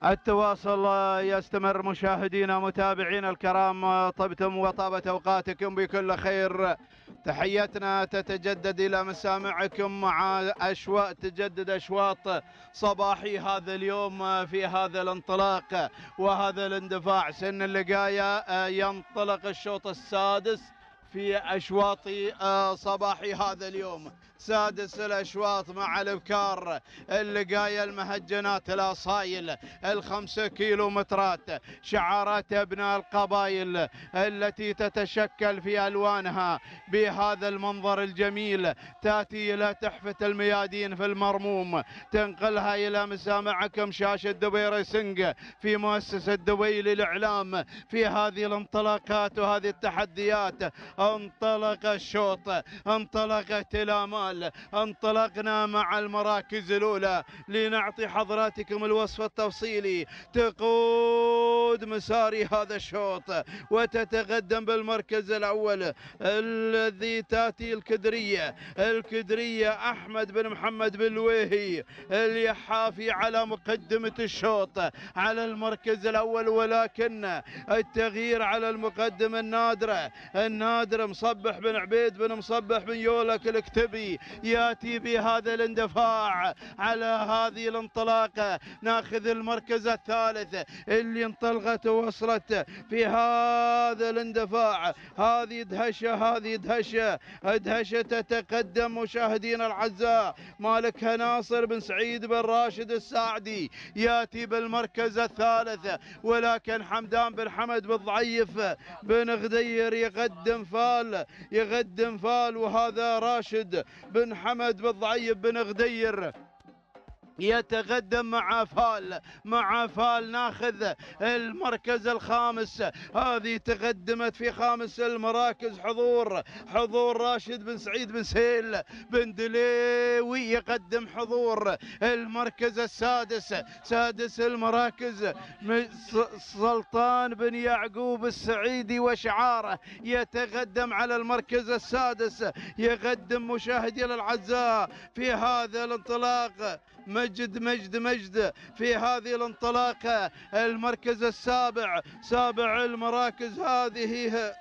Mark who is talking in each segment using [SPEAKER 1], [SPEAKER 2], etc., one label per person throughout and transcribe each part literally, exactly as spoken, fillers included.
[SPEAKER 1] التواصل يستمر مشاهدينا متابعينا الكرام، طبتم وطابت اوقاتكم بكل خير. تحياتنا تتجدد الى مسامعكم مع اشواط تجدد اشواط صباحي هذا اليوم في هذا الانطلاق وهذا الاندفاع. سن اللقايه ينطلق الشوط السادس في اشواط صباحي هذا اليوم، سادس الاشواط مع الابكار، اللقايه، المهجنات، الاصايل، الخمسه كيلومترات، شعارات ابناء القبائل التي تتشكل في الوانها بهذا المنظر الجميل، تاتي الى تحفه الميادين في المرموم، تنقلها الى مسامعكم شاشه دبي ريسنج في مؤسسه دبي للاعلام في هذه الانطلاقات وهذه التحديات. انطلق الشوط، انطلقت الامال، انطلقنا مع المراكز الاولى لنعطي حضراتكم الوصف التفصيلي. تقود مساري هذا الشوط وتتقدم بالمركز الاول الذي تاتي الكدريه، الكدريه احمد بن محمد بن لويهي اليحافي على مقدمه الشوط على المركز الاول، ولكن التغيير على المقدمه النادره النادره مصبح بن عبيد بن مصبح بن يولك الكتبي ياتي بهذا الاندفاع على هذه الانطلاقه. ناخذ المركز الثالث اللي انطلقت ووصلت في هذا الاندفاع. هذه دهشه هذه دهشه دهشه تتقدم مشاهدينا الاعزاء. مالكها ناصر بن سعيد بن راشد الساعدي ياتي بالمركز الثالث، ولكن حمدان بن حمد بن ضعيف بن غدير يقدم فال يقدم فال وهذا راشد بن حمد بن ضعيف بن غدير يتقدم مع فال مع فال. ناخذ المركز الخامس، هذه تقدمت في خامس المراكز حضور حضور راشد بن سعيد بن سهيل بن دليوي يقدم حضور. المركز السادس سادس المراكز سلطان بن يعقوب السعيدي وشعاره يتقدم على المركز السادس، يقدم مشاهدينا الاعزاء في هذا الانطلاق مجد مجد مجد في هذه الانطلاقه. المركز السابع سابع المراكز هذه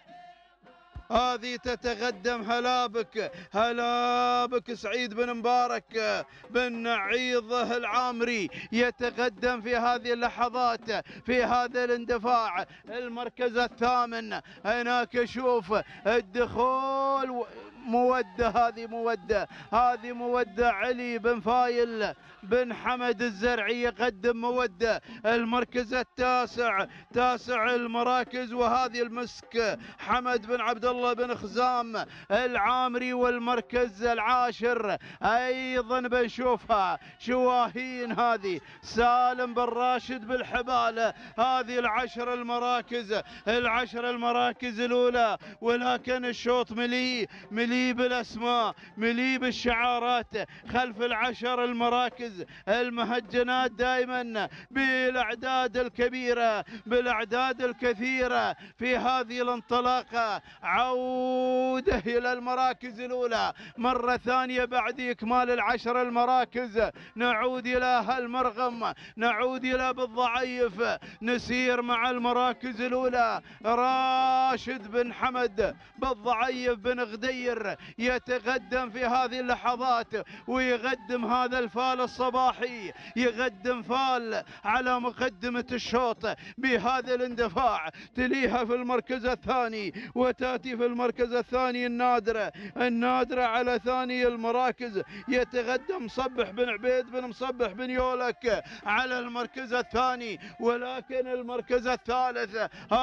[SPEAKER 1] هذه تتقدم هلابك هلابك سعيد بن مبارك بن نعيضه العامري يتقدم في هذه اللحظات في هذا الاندفاع. المركز الثامن هناك اشوف الدخول مودة، هذه مودة هذه مودة علي بن فايل بن حمد الزرعي يقدم مودة. المركز التاسع تاسع المراكز وهذه المسك حمد بن عبد الله بن خزام العامري. والمركز العاشر ايضا بنشوفها شواهين، هذه سالم بن راشد بالحبالة. هذه العشر المراكز العشر المراكز الاولى، ولكن الشوط مليء مليء بالاسماء مليء بالشعارات خلف العشر المراكز. المهجنات دائما بالاعداد الكبيره بالاعداد الكثيره في هذه الانطلاقه. عوده الى المراكز الاولى مره ثانيه بعد اكمال العشر المراكز. نعود الى هالمرغم، نعود الى بالضعيف، نسير مع المراكز الاولى. راشد بن حمد بالضعيف بن غدير يتقدم في هذه اللحظات ويقدم هذا الفال الصباحي، يقدم فال على مقدمة الشوط بهذا الاندفاع. تليها في المركز الثاني وتاتي في المركز الثاني النادرة النادرة على ثاني المراكز يتقدم مصبح بن عبيد بن مصبح بن يولك على المركز الثاني. ولكن المركز الثالث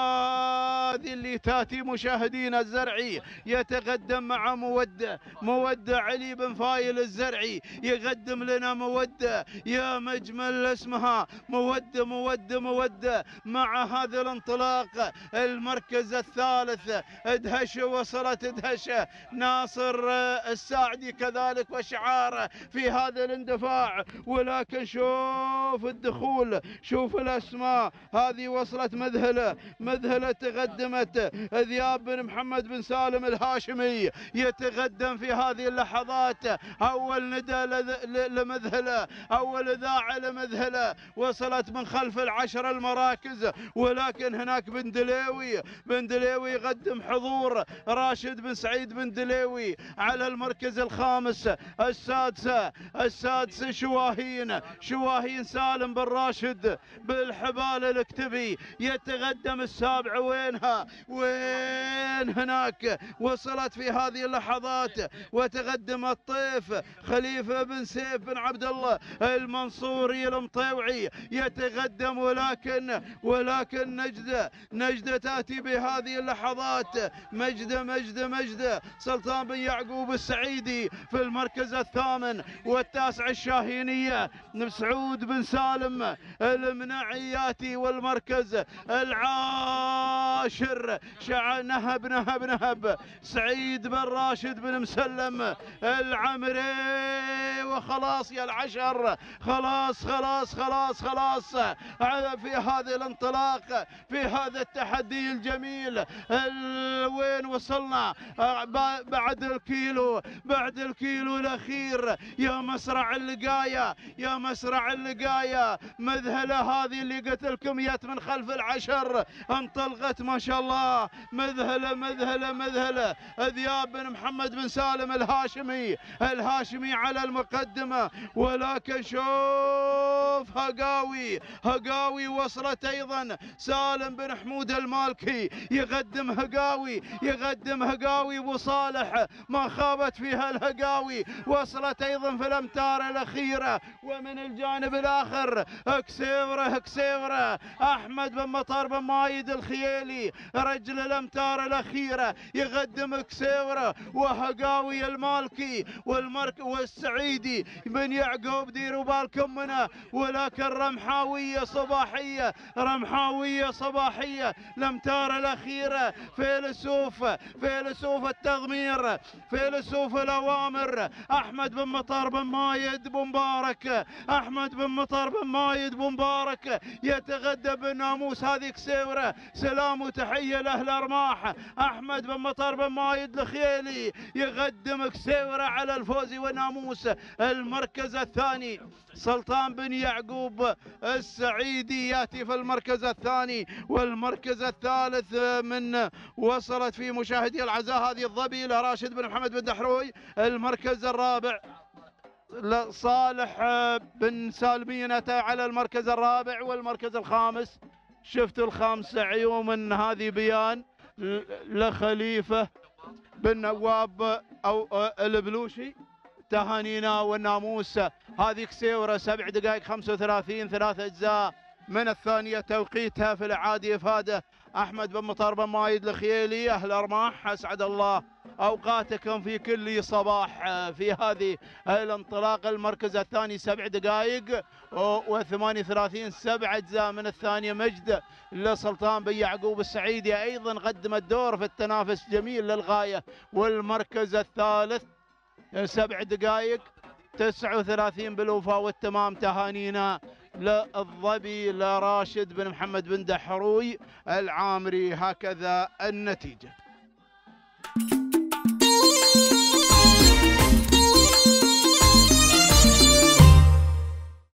[SPEAKER 1] هذه اللي تاتي مشاهدينا الزرعي يتقدم مع مودة مودة علي بن فايل الزرعي يقدم لنا مودة يا مجمل اسمها مودة مودة مودة مع هذا الانطلاق. المركز الثالث ادهش دهش وصلت دهش ناصر الساعدي كذلك وشعاره في هذا الاندفاع، ولكن شوف الدخول، شوف الاسماء هذه وصلت مذهله مذهله تقدمت. ذياب بن محمد بن سالم الهاشمي يتقدم في هذه اللحظات، اول ندى لمذهله، اول اذاعه لمذهله، وصلت من خلف العشر المراكز، ولكن هناك بن دليوي بن دليوي يقدم حضور راشد بن سعيد بن دليوي على المركز الخامس. السادسه السادسه شواهين شواهين سالم بن راشد بالحبال الاكتبي يتقدم. السابعه وينها وين هناك وصلت في هذه اللحظات، وتقدم الطيف خليفه بن سيف بن عبد الله المنصوري المطيوعي يتقدم، ولكن ولكن نجده نجده تاتي بهذه اللحظات. مجده مجده مجده سلطان بن يعقوب السعيدي في المركز الثامن، والتاسع الشاهينيه سعود بن سالم المنعياتي والمركز العاشر. شع نهب نهب نهب سعيد بن راشد بن مسلم العمري. وخلاص يا العشر، خلاص خلاص خلاص خلاص في هذا الانطلاق، في هذا التحدي الجميل. وين وصلنا بعد الكيلو بعد الكيلو الاخير؟ يا مسرع اللقايه يا مسرع اللقايه. مذهله هذه اللي قلت لكم جت من خلف العشر، انطلقت ما شاء الله. مذهله مذهله مذهله. ذياب بن محمد بن سالم الهاشمي الهاشمي على المقدمه، ولكن شوف هقاوي هقاوي وصلت ايضا. سالم بن حمود المالكي يقدم هقاوي يقدم هقاوي. ابو صالح ما خابت فيها الهقاوي، وصلت ايضا في الامتار الاخيره. ومن الجانب الاخر كسيوره كسيوره احمد بن مطر بن مايد الخيالي رجل الامتار الاخيره يقدم كسيوره وهقاوي المالكي والمرك والسعيدي بن يعقوب. ديروا بالكم منه، ولكن رمحاويه صباحيه رمحاويه صباحيه الامتار الاخيره. فيلسوف فيلسوف التضمير فيلسوف الاوامر احمد بن مطر بن مايد بن مبارك احمد بن مطر بن مايد بن مبارك يتغدى بالناموس. هذه كسيوره. سلام وتحيه لاهل ارماح. احمد بن مطر بن مايد الخيالي يقدم كسيوره على الفوز والناموس. المركز الثاني سلطان بن يعقوب السعيدي ياتي في المركز الثاني. والمركز الثالث من وصلت في مشاهدي العزاء هذه الظبي لراشد بن محمد بن دحروي. المركز الرابع صالح بن سالمين أتى على المركز الرابع. والمركز الخامس شفت الخامسة عيوم هذه بيان لخليفة بن نواب أو البلوشي. تهانينا والناموس. هذه كسيورة سبع دقائق خمسة وثلاثين ثلاث أجزاء من الثانية توقيتها في الإعادة إفادة أحمد بن مطر بن مايد الخيالي. أهل أرماح أسعد الله أوقاتكم في كل صباح في هذه الانطلاق. المركز الثاني سبع دقائق وثمانية وثلاثين سبع أجزاء من الثانية. مجد لسلطان بن يعقوب السعيدي أيضا قدم الدور في التنافس جميل للغاية. والمركز الثالث سبع دقائق تسعة وثلاثين بالوفاء والتمام. تهانينا للظبي لراشد بن محمد بن دحروي العامري. هكذا النتيجة.